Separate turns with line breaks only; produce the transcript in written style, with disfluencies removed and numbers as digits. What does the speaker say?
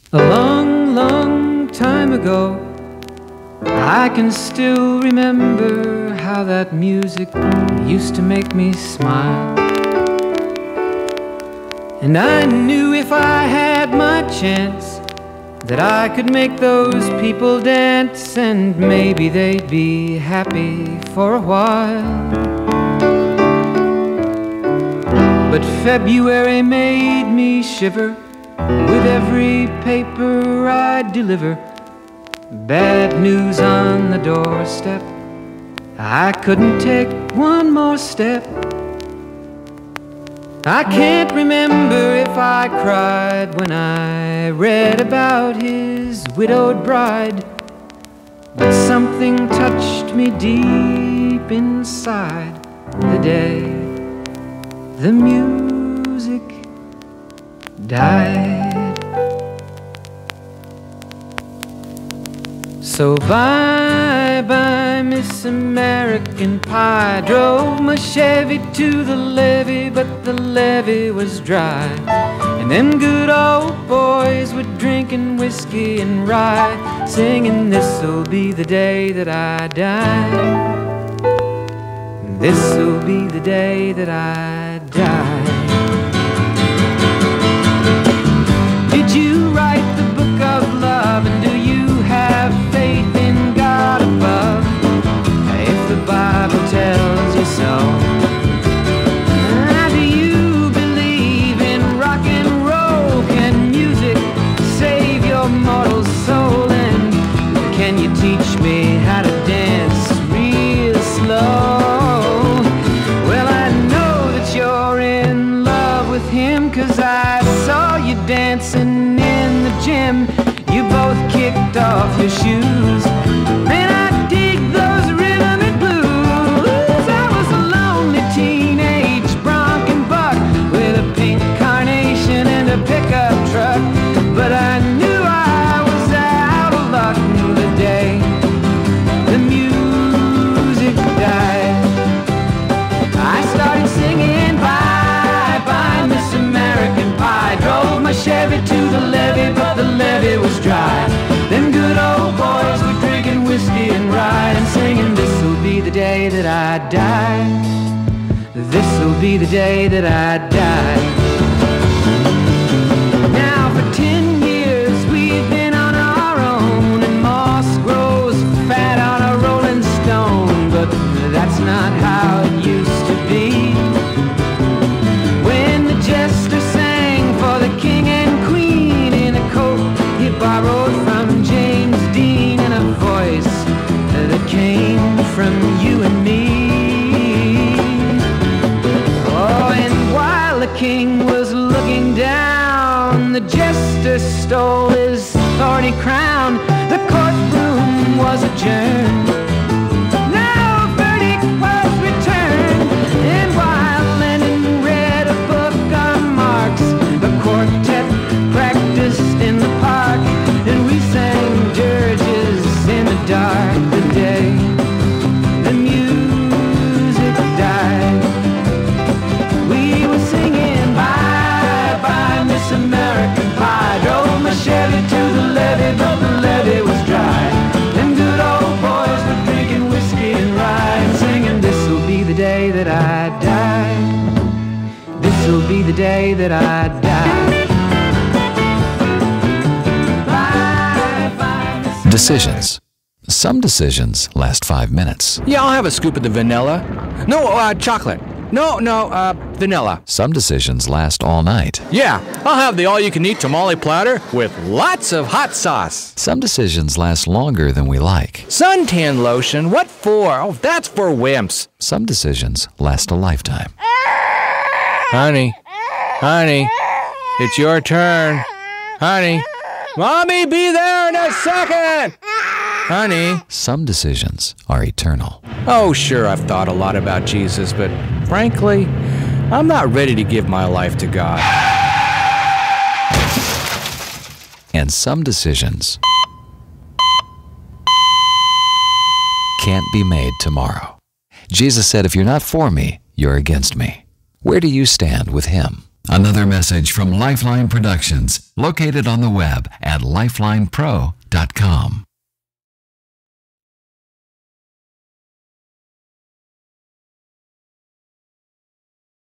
A long, long time ago, I can still remember how that music used to make me smile. And I knew if I had my chance that I could make those people dance, and maybe they'd be happy for a while. But February made me shiver with every paper I deliver. Bad news on the doorstep, I couldn't take one more step. I can't remember if I cried when I read about his widowed bride, but something touched me deep inside the day the music died. So bye-bye, Miss American Pie. Drove my Chevy to the levee, but the levee was dry. And them good old boys were drinking whiskey and rye, singing, this'll be the day that I die. This'll be the day that I die. Did you write the book of love, and do you have faith in God above? If the Bible tells you so. Do you believe in rock and roll? Can music save your mortal soul? And can you teach me how to dance real slow? Well, I know that you're in love with him, 'cause I saw you dancing in the gym. You both kicked off your shoes. Man, I dig those rhythm and blues. I was a lonely teenage bronc and buck with a pink carnation and a pickup truck, but I knew I was out of luck the day the music died. I started singing bye-bye, Miss American Pie. Drove my Chevy to the levee, but the levee was dry. Them good old boys were drinking whiskey and rye, and singing, this'll be the day that I die. This'll be the day that I die. Now for 10 years we've been on our own, and moss grows fat on a rolling stone, but that's not how it used to be. When the jester sang for the king and queen in a coat he borrowed from James Dean, and a voice that came from you and me. Oh, and while the king was looking down, the jester stole his thorny crown. The courtroom was adjourned. Now a verdict was returned, and while Lennon read a book on Marx, the quartet practiced in the park, and we sang dirges in the dark the day the music died. We were singing bye-bye, Miss American Pie. Drove my Chevy to the levee, but the levee was dry. Them good old boys were drinking whiskey and rye, and singing, this'll be the day that I die. This'll be the day that I die.
Decisions. Some decisions last 5 minutes.
Yeah, I'll have a scoop of the vanilla. No, chocolate. No, vanilla.
Some decisions last all night.
Yeah, I'll have the all-you-can-eat tamale platter with lots of hot sauce.
Some decisions last longer than we like.
Suntan lotion? What for? Oh, that's for wimps.
Some decisions last a lifetime.
Honey, it's your turn. Honey, Mommy, be there in a second. Honey.
Some decisions are eternal.
Oh, sure, I've thought a lot about Jesus, but frankly, I'm not ready to give my life to God.
And some decisions can't be made tomorrow. Jesus said, if you're not for me, you're against me. Where do you stand with him? Another message from Lifeline Productions, located on the web at lifelinepro.com.